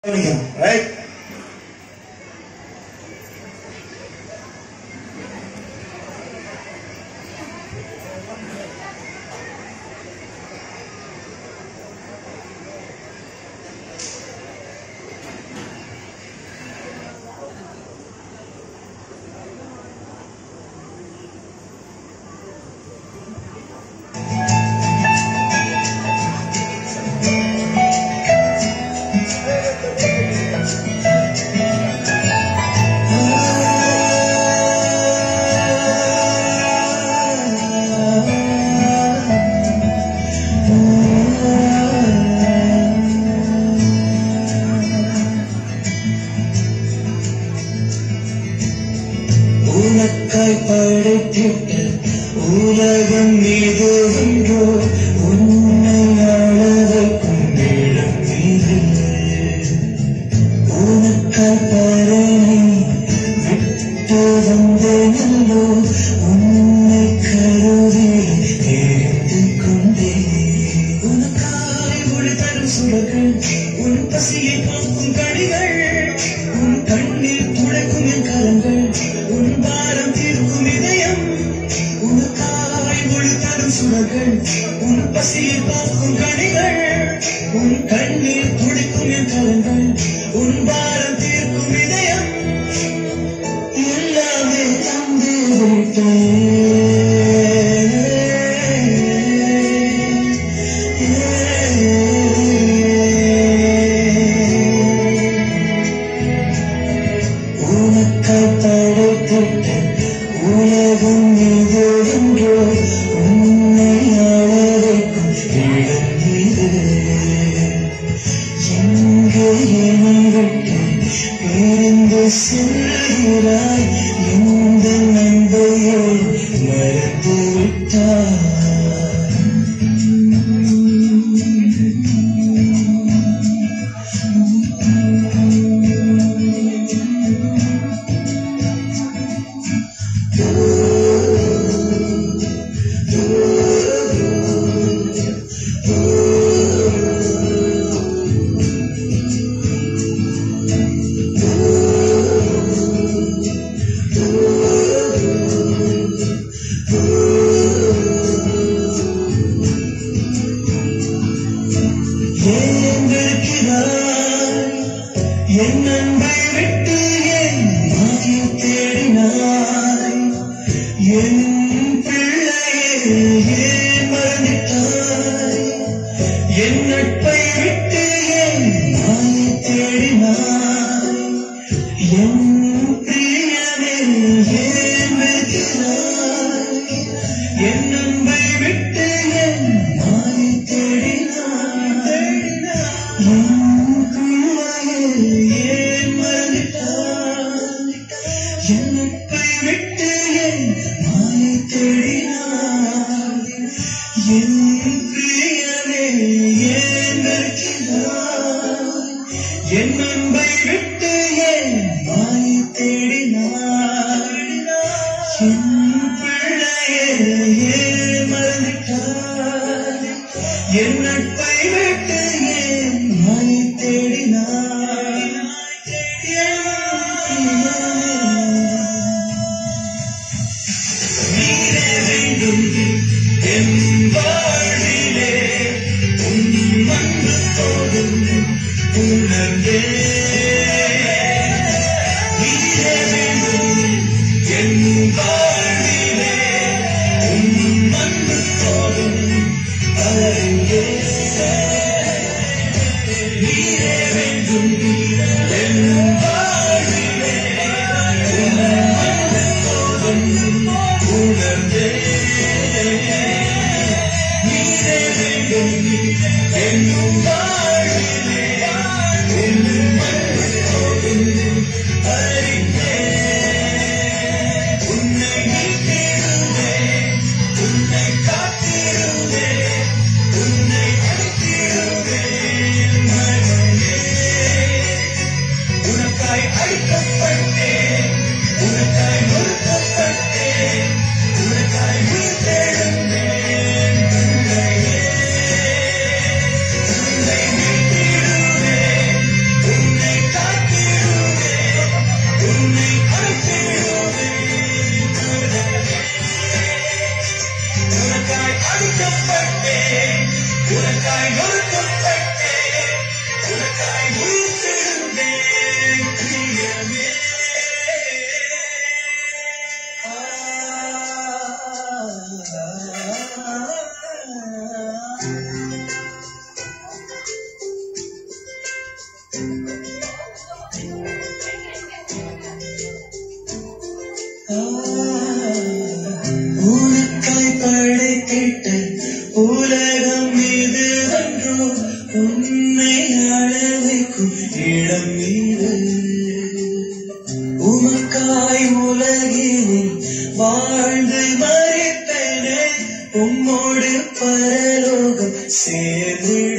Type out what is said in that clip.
Right? உனக்காய் படைத்திட்ட உலகம் இது என்றோ உன்னை அழவைக்கும் இடம் இது. உனக்காய் பரணை விட்டு வந்தேனல்லோ உன்னை கருவில் எரிந்து கொண்டே. உனக்காய் ஒளி தரும் சுடர்கள் உன் பசியை போக்கும் கடிகள் உன் கண்ணில் துடைக்கும் என் கரங்கள் உன் பாரம் தீர்க்கும் இதயம். உனக்காய் ஒளி தரும் சுடர்கள் உன் பசியை போக்கும் கடிகள் உன் கண்ணில் துடைக்கும் என் கரங்கள் உன் பாரம் தீர்க்கும் இதயம். எல்லாமே தந்து விட்டேன். உனக்காய் படைத்திட்ட உலகம் இது என்றோ உன்னை அழவைக்கும் இடம் இது. எங்கே என்னை விட்டு பிரிந்து செல்கிறாய் இந்த நண்பையை மறந்து விட்டாய். ஏன் இருக்கிறாய் என் அன்பை விட்டு என் மாயை தேடினாய். என் பிள்ளையே ஏன் மறந்துட்டாய். என் நட்பை விட்டு என் மாயை தேடினாய். என் பிரியமே ஏன் வெறுக்கிறாய். என் அன்பை விட்டு என் மாயை தேடினாய். என் பிள்ளையே ஏன் மறந்துட்டாய். என் நட்பை விட்டு என் மாயை தேடினாய். என் பிரியமே ஏன் வெறுக்கிறாய். என் அன்பை விட்டு என் மாயை தேடினாய். என் பிள்ளையே ஏன் மறந்துட்டாய். என் நட்பை விட்டு என் மாயை தேடினாய். நீரே வேண்டும் என் வாழ்விலே உன் அன்பு போதும் உணர்ந்தே. இடம் மீது உமக்காய் உலகினில் வாழ்ந்து மறிப்பேனே உம்மோடு பரலோகம் சேர்ந்து